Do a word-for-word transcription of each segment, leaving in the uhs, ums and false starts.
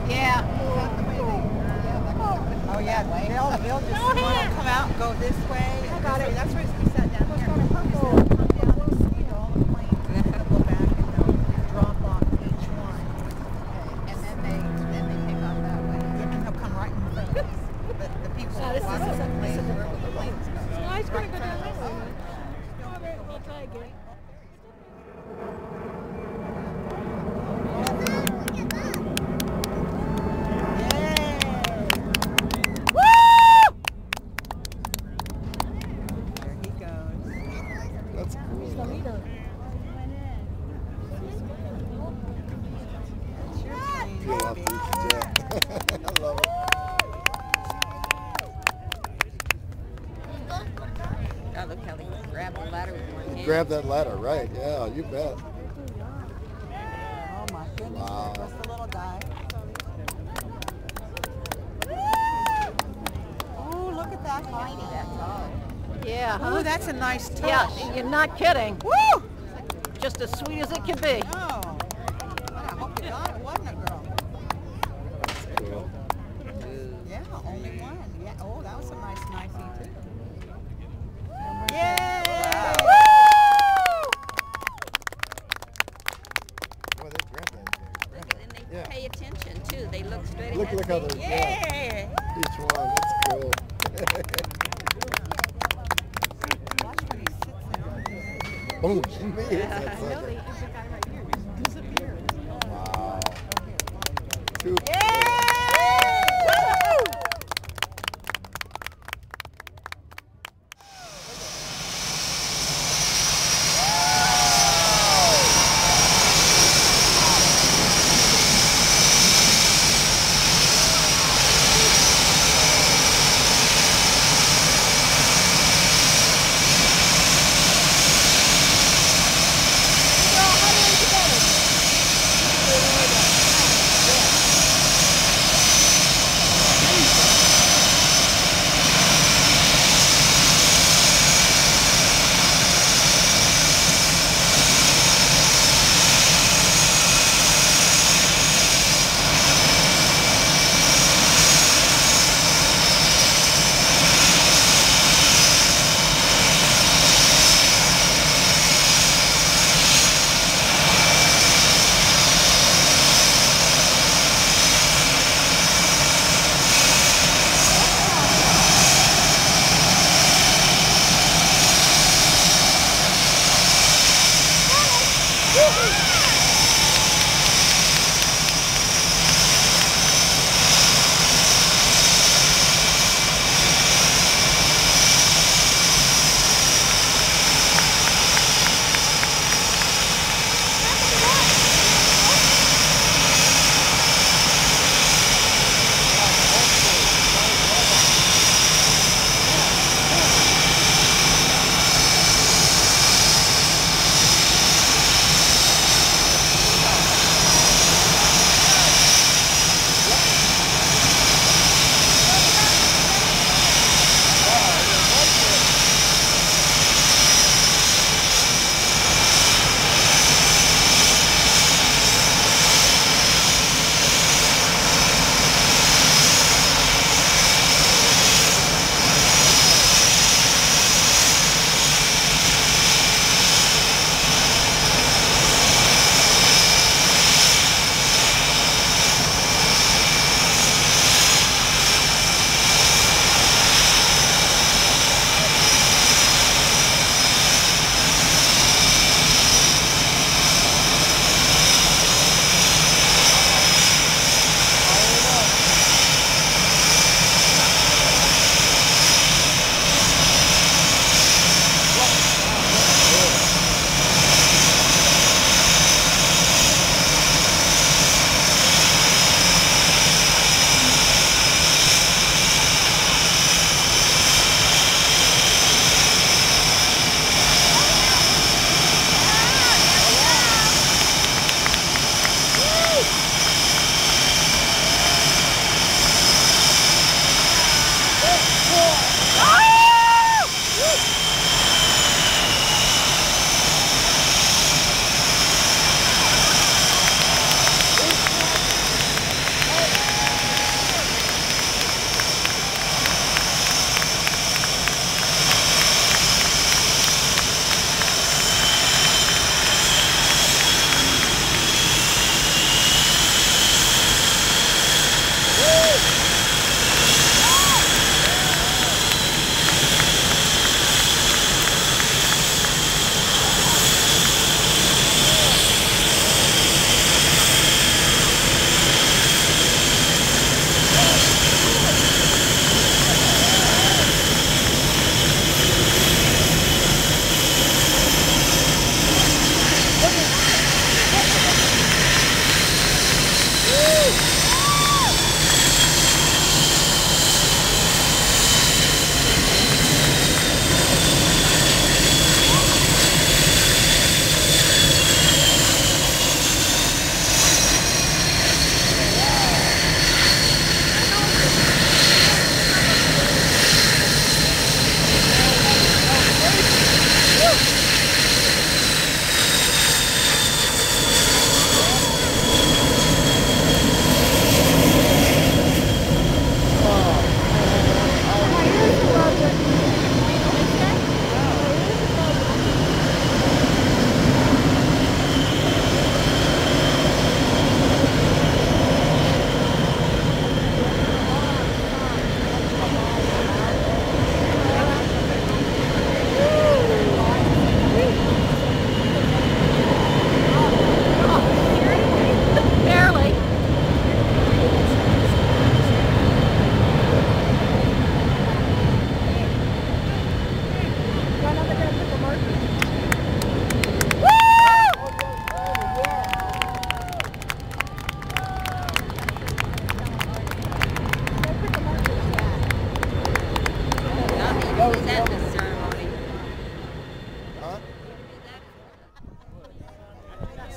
Yeah. Oh yeah, they'll, they'll just want to come out and go this way. I got it. That's where we sat down here. They'll come down and see all the planes. And then they'll go back and they'll drop off each one. And then they then they take off that way. Yeah, and they'll come right in front of us. The, the people So this is watching a- the this planes, is a- wherever the planes go. No, he's going to go down that way. All right, we'll try again. God, look how they grab the ladder with one hand. Grab that ladder, right? Yeah, you bet. Oh my goodness, Wow. just a little guy. Oh, look at that tiny, that tall. Yeah, huh? Oh, that's a nice touch. Yeah, you're not kidding. Woo! Just as sweet as it can be. Oh, I hope you got it, wasn't it, girl? Cool. Yeah, only one. Yeah. Oh, that was a nice knifey too. Yay! Wow. Boy, they grab that thing. Look, and they Yeah. pay attention too. They look straight Look, ahead. look how see? they're, Yeah. yeah, each one. That's cool. Watch when he sits there. Oh, me, it's that sucker. There's a guy right here. He disappeared. Wow. Too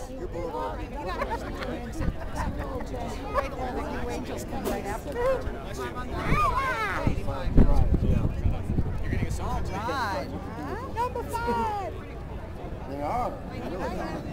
You're both. Angels come right after. You're getting a song. Right. Number five. They are. Really.